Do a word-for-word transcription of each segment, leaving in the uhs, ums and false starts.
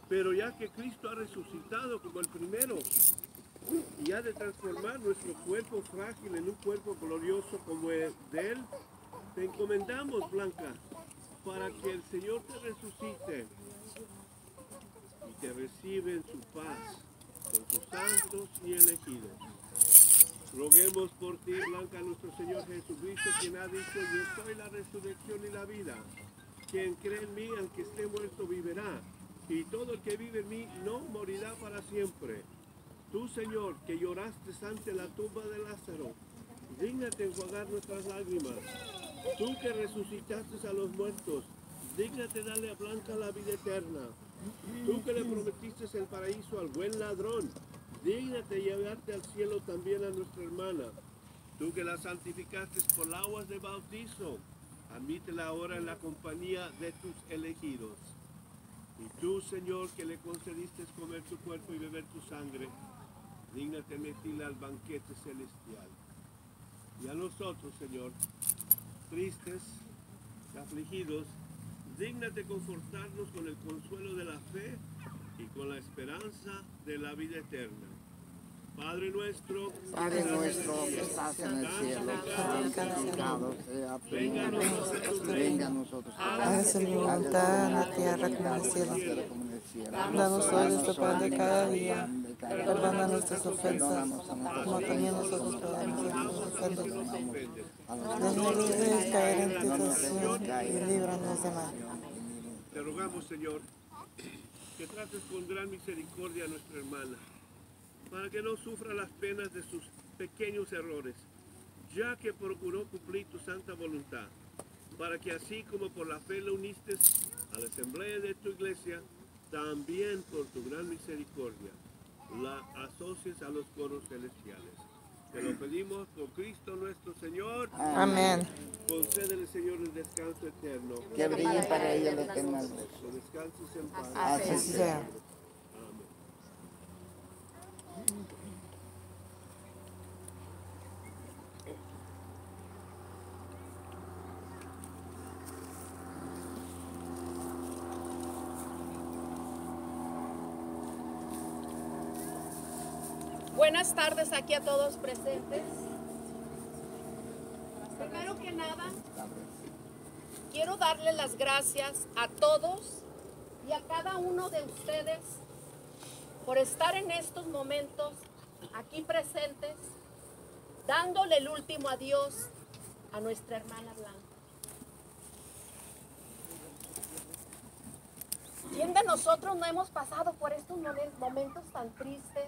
Pero ya que Cristo ha resucitado como el primero y ha de transformar nuestro cuerpo frágil en un cuerpo glorioso como el de Él, te encomendamos, Blanca, para que el Señor te resucite y te recibe en su paz con sus santos y elegidos. Roguemos por ti, Blanca, nuestro Señor Jesucristo, quien ha dicho: yo soy la resurrección y la vida. Quien cree en mí, aunque esté muerto, vivirá. Y todo el que vive en mí no morirá para siempre. Tú, Señor, que lloraste ante la tumba de Lázaro, dígnate enjuagar nuestras lágrimas. Tú que resucitaste a los muertos, dígnate darle a Blanca la vida eterna. Tú que le prometiste el paraíso al buen ladrón, dígnate llevarte al cielo también a nuestra hermana. Tú que la santificaste por aguas de bautizo, admítela ahora en la compañía de tus elegidos. Y tú, Señor, que le concediste comer tu cuerpo y beber tu sangre, dígnate meterla al banquete celestial. Y a nosotros, Señor, tristes, afligidos, dígnate confortarnos con el consuelo de la fe y con la esperanza de la vida eterna. Padre nuestro, Padre nuestro que estás en el cielo, santificado sea tu nombre. Venga a nosotros. Hágase mi voluntad en la tierra como en el cielo. Danos hoy nuestro pan de cada día. Perdona nuestras ofensas, como también nosotros perdonamos a los que nos ofenden. No nos dejes caer en tentación y líbranos de mal. te rogamos, Señor, que trates con gran misericordia a nuestra hermana, para que no sufra las penas de sus pequeños errores, ya que procuró cumplir tu santa voluntad, para que así como por la fe le uniste a la asamblea de tu iglesia, también por tu gran misericordia la asocies a los coros celestiales. Te lo pedimos por Cristo nuestro Señor. Amén. Concédele, Señor, el descanso eterno. Que brille para ella la eterna luz. Que descanses en paz. Así sea. Amén. Buenas tardes aquí a todos presentes. Primero que nada, quiero darle las gracias a todos y a cada uno de ustedes por estar en estos momentos aquí presentes, dándole el último adiós a nuestra hermana Blanca. ¿Quién de nosotros no hemos pasado por estos momentos tan tristes?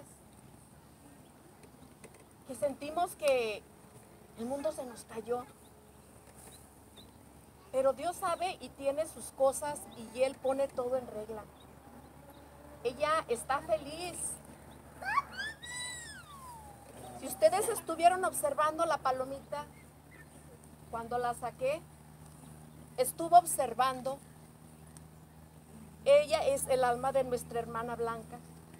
Que sentimos que el mundo se nos cayó. Pero Dios sabe y tiene sus cosas y Él pone todo en regla. Ella está feliz. Si ustedes estuvieron observando la palomita, cuando la saqué, estuvo observando. Ella es el alma de nuestra hermana Blanca.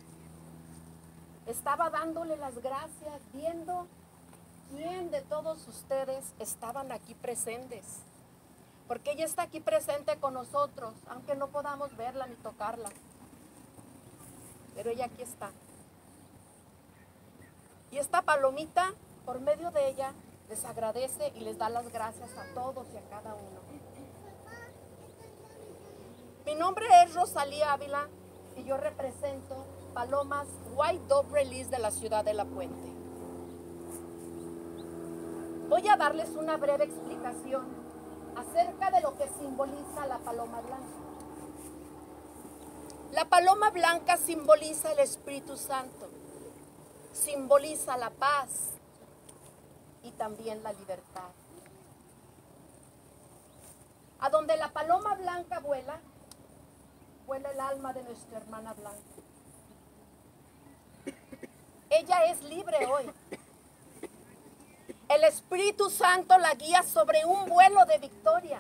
Estaba dándole las gracias, viendo quién de todos ustedes estaban aquí presentes. Porque ella está aquí presente con nosotros, aunque no podamos verla ni tocarla. Pero ella aquí está. Y esta palomita, por medio de ella, les agradece y les da las gracias a todos y a cada uno. Mi nombre es Rosalía Ávila y yo represento Palomas White Dove Release de la ciudad de La Puente. Voy a darles una breve explicación acerca de lo que simboliza la paloma blanca. La paloma blanca simboliza el Espíritu Santo, simboliza la paz y también la libertad. A donde la paloma blanca vuela, vuela el alma de nuestra hermana Blanca. Ella es libre hoy. El Espíritu Santo la guía sobre un vuelo de victoria.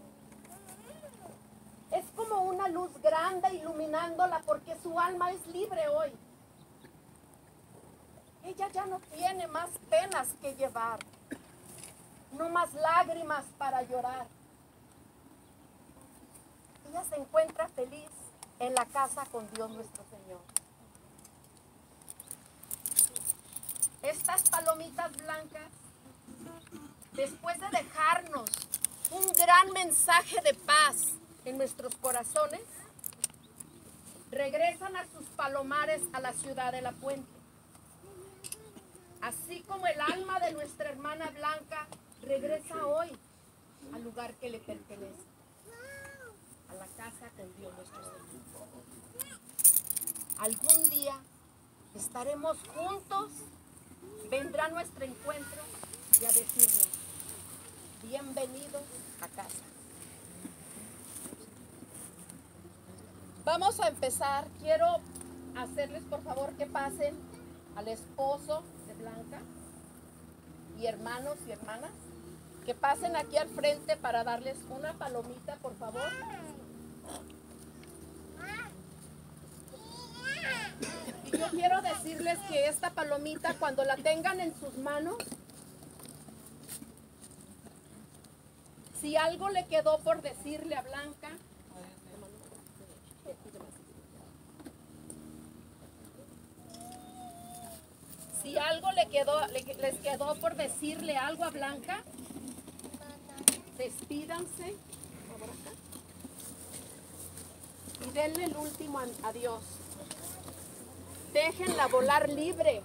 Es como una luz grande iluminándola porque su alma es libre hoy. Ella ya no tiene más penas que llevar, no más lágrimas para llorar. Ella se encuentra feliz en la casa con Dios nuestro Señor. Estas palomitas blancas, después de dejarnos un gran mensaje de paz en nuestros corazones, regresan a sus palomares a la ciudad de La Puente. Así como el alma de nuestra hermana Blanca regresa hoy al lugar que le pertenece, a la casa con Dios nuestro Señor. Algún día estaremos juntos, vendrá nuestro encuentro y a decirnos, bienvenidos a casa. Vamos a empezar. Quiero hacerles por favor que pasen al esposo de Blanca y hermanos y hermanas, que pasen aquí al frente para darles una palomita, por favor. Y yo quiero decirles que esta palomita, cuando la tengan en sus manos, si algo le quedó por decirle a Blanca, si algo le quedó, les quedó por decirle algo a Blanca, despídanse y denle el último adiós. Déjenla volar libre.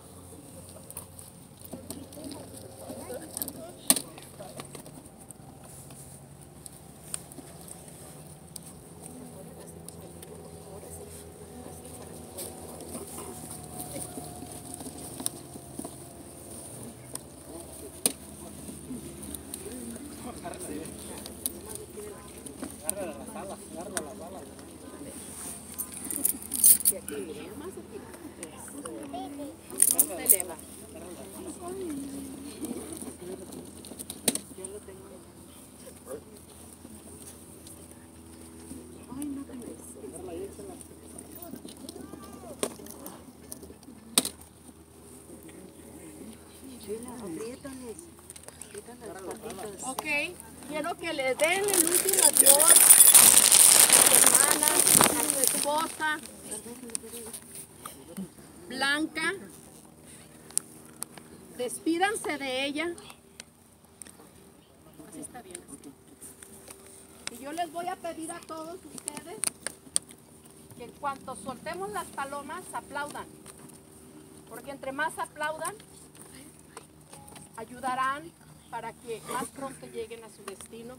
Ok, quiero que le den el último adiós a su hermana, a su esposa, Blanca. Despídanse de ella. Así está bien. Así. Y yo les voy a pedir a todos ustedes que en cuanto soltemos las palomas, aplaudan. Porque entre más aplaudan, ayudarán para que más pronto lleguen a su destino.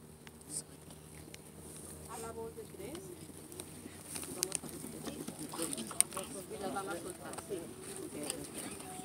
A la voz de tres. Vamos a despedir. Y las van a soltar. Sí.